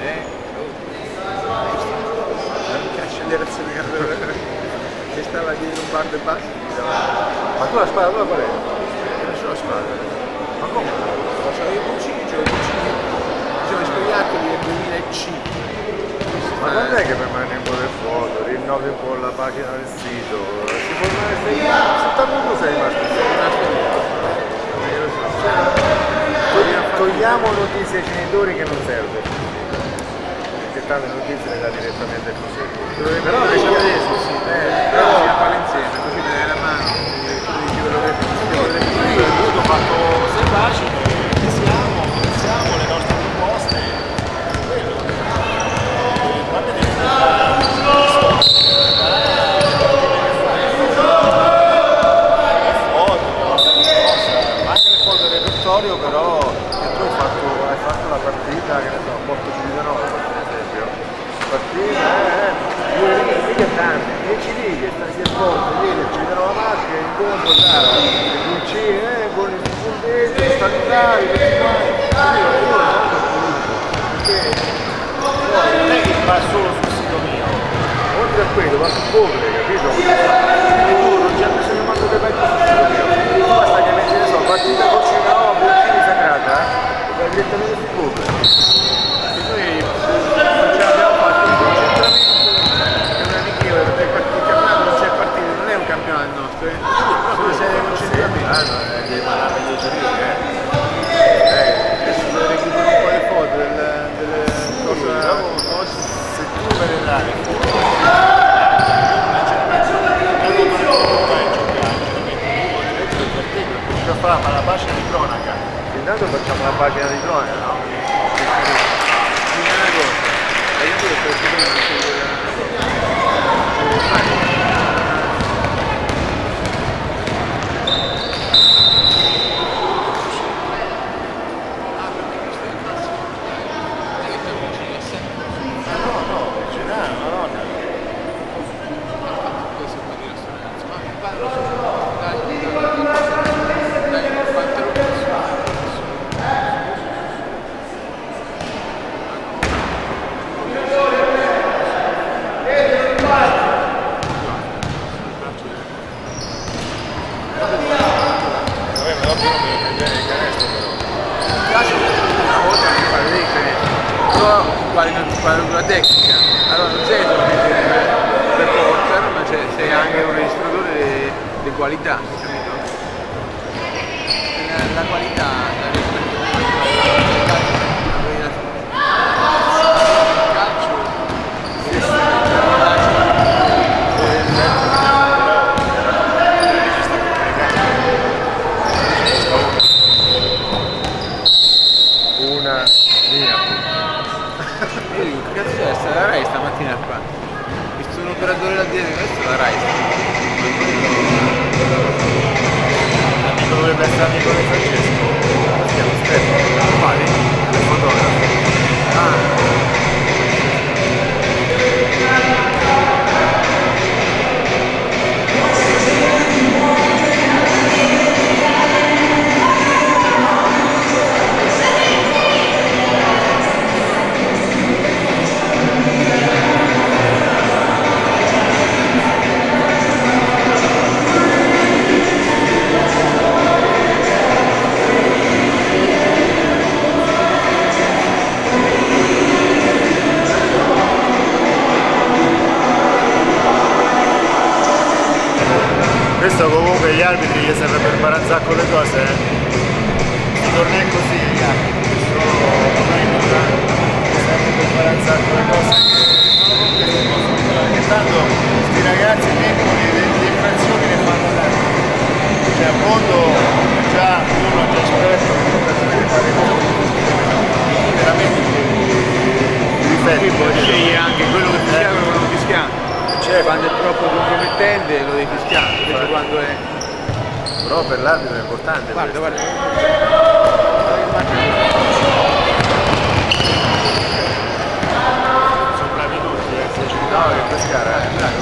Che accelerazione che aveva, che stava dietro un bar del basso. Ma tu la spada tua qual è? Non c'ho la spada. Ma come? C'ho i cucini, sono i scoiattoli del 2005. Ma quando è che permane un po' del foto, rinnovi un po' la pagina del sito? Si può rimanere soltanto sei rimasto? Togliamo notizie ai genitori che non serve. Perché tante notizie le dà direttamente così. Però facciamo adesso, sì, però si appare insieme, così mi dai la mano, tu dici quello che Io ho fatto Selvaggio, iniziamo le nostre proposte. Anche nel fondo del repertorio però che tu hai fatto la partita, che ne so, Porto Civitanova per esempio. Partita, due righe tante, 10 righe, si è svolto, ieri Civitanova Marche, incontro, Pulcini, con il punteggio, statutari, tutti quanti. Non è che va solo sul sito mio. Oltre a quello va su Google, capito? Quindi tu non c'è bisogno manco che vai sul sito mio. Tu basta che metti, ne so, partita con Civitanova, Pulcini, Sagrada, e vai direttamente su Google. e noi non ce l'abbiamo fatto un concentramento, è un amichevole, perché il campionato non c'è partito, non è un campionato nostro, sono una serie di concentramenti. Devi mandare le righe, Adesso recupero un po' le foto delle cose. se tu vedrai Ma la pagina di cronaca. intanto facciamo la pagina di cronaca, no? Dimmi una cosa, io ti ho detto prima quadratura tecnica, allora non sei solo reporter, ma sei anche un registratore di qualità, capito? La qualità una linea. Io dico, che cazzo è sta la Rai stamattina qua? Visto un operatore là dietro, questo è la Rai. L'amico dovrebbe essere amico di Francesco. Si chiama Stefano. Quali? Il fotografo. Questo comunque gli arbitri gli serve per fare un sacco le cose, Si torna così gli arbitri, questo non è importante, serve per fare un sacco le cose che tanto sti ragazzi vengono le infrazioni le fanno tanto. Cioè a mondo già uno già esperto che l'occasione di fare le cose veramente difetti. Poi sceglie anche quello che fischia e quello che non fischia. Certo. Quando è troppo compromettente lo devi fischiare, invece quando è... Però per l'arbitro è importante. Guarda, guarda. Sono bravi tutti, No, che Pescara,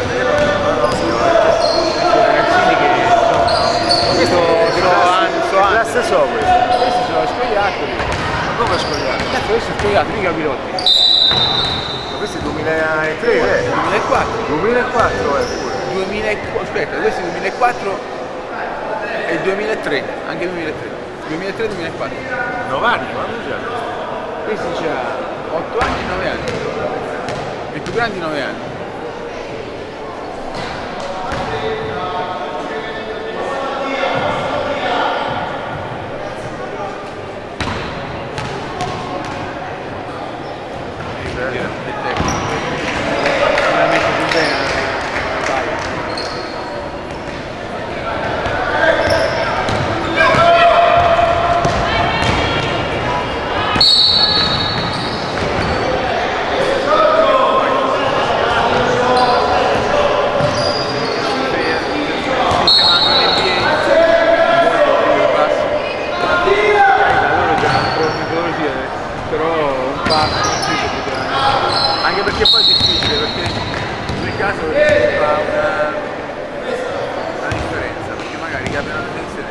Ragazzini che so anni. classe so questo? Questi sono scoiattoli. Ma come scogliato? Cazzo, questi sono scoiattoli, mica pilotti. Ma questo è 2003, 2004. 2004 pure. 2004, aspetta, questo è 2004 e il 2003, anche il 2003. 2003-2004. 9 anni, quando c'è? Questi c'ha 8 anni e 9 anni. I più grandi 9 anni. Anche perché poi è difficile, perché nel caso fa una differenza, perché magari cambiano le tensioni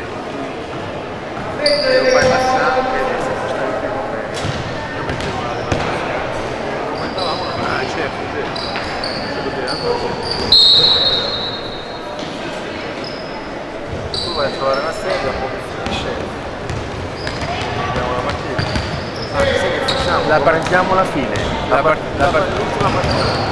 e lo fai passare e stai più con me. Io mettevo una della commentavamo una certo, tu vai a trovare una sedia un po' che finisce. Vediamo la partita. Ah, sai che facciamo? Prendiamo la fine. L'ultima partita.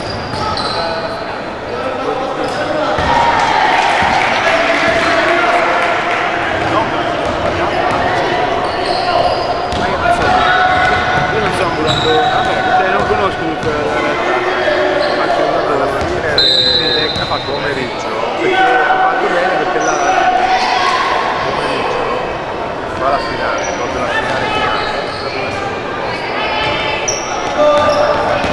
Non conosco tutta la realtà, faccio Alla fine ha fatto pomeriggio perché ha fatto bene perché là pomeriggio fa la finale, proprio la finale proprio al secondo posto.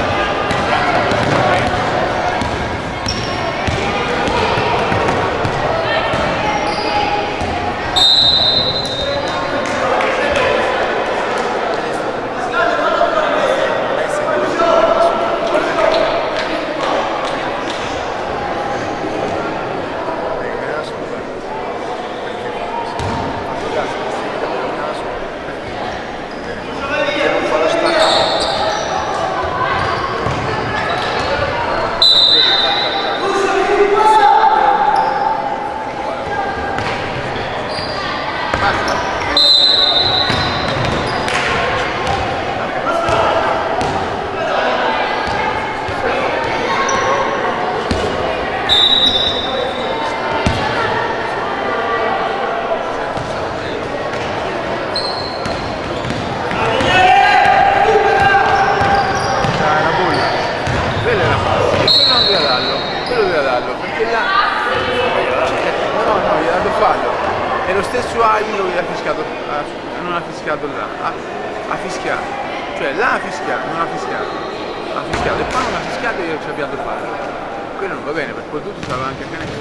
E lo stesso Ailo che ha fischiato, non ha fischiato là, ha fischiato, cioè là ha fischiato, non ha fischiato, ha fischiato e poi non ha fischiato e io ci ho avviato a fare. Quello non va bene, perché poi tutto stava anche a cane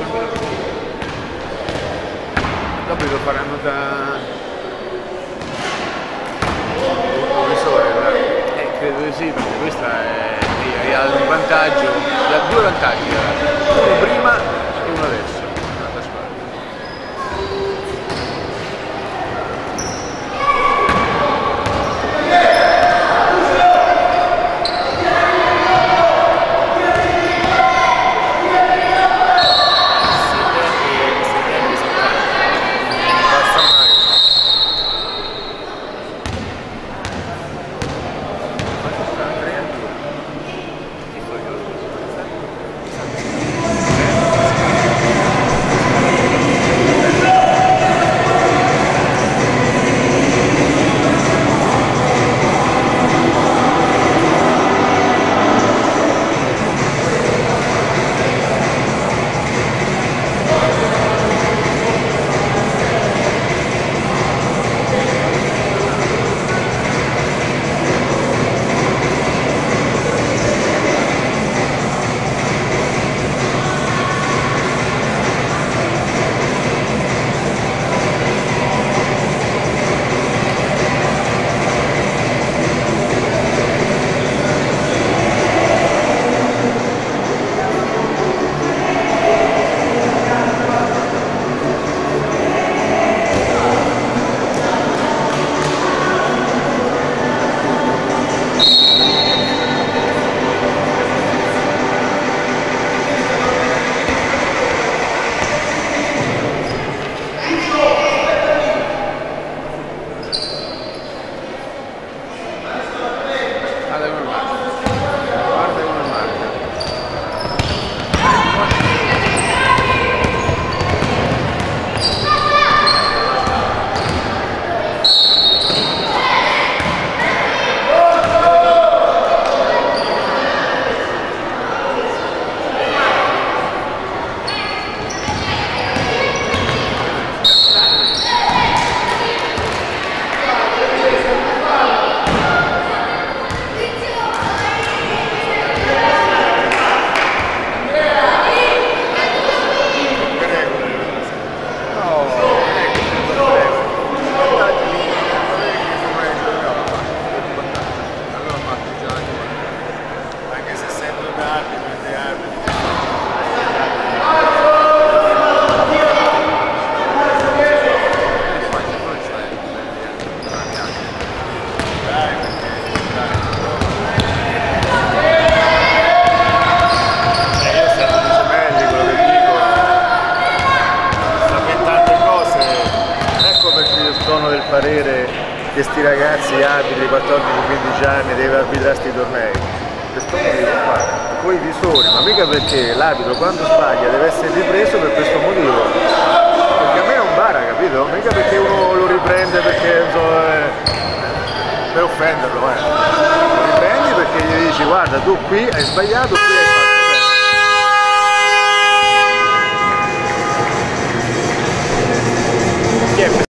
dopo lo faranno da professore, credo di sì, perché questa è ha un vantaggio, ha due vantaggi, uno prima e uno adesso. Guarda come marca. Guarda come marca. Anche se essendo da arbitri, di arbitri. Dai, io essendo di Gemelli, quello che dico, sapendo tante cose, ecco perché io sono del parere che sti ragazzi arbitri 14-15 anni deve arbitrare sti tornei. Questo motivo qua, con i visori, ma mica perché l'arbitro quando sbaglia deve essere ripreso per questo motivo. Perché a me non bara, capito? Mica perché uno lo riprende perché per offenderlo, lo riprendi perché gli dici guarda tu qui hai sbagliato, qui hai fatto bene. Chi è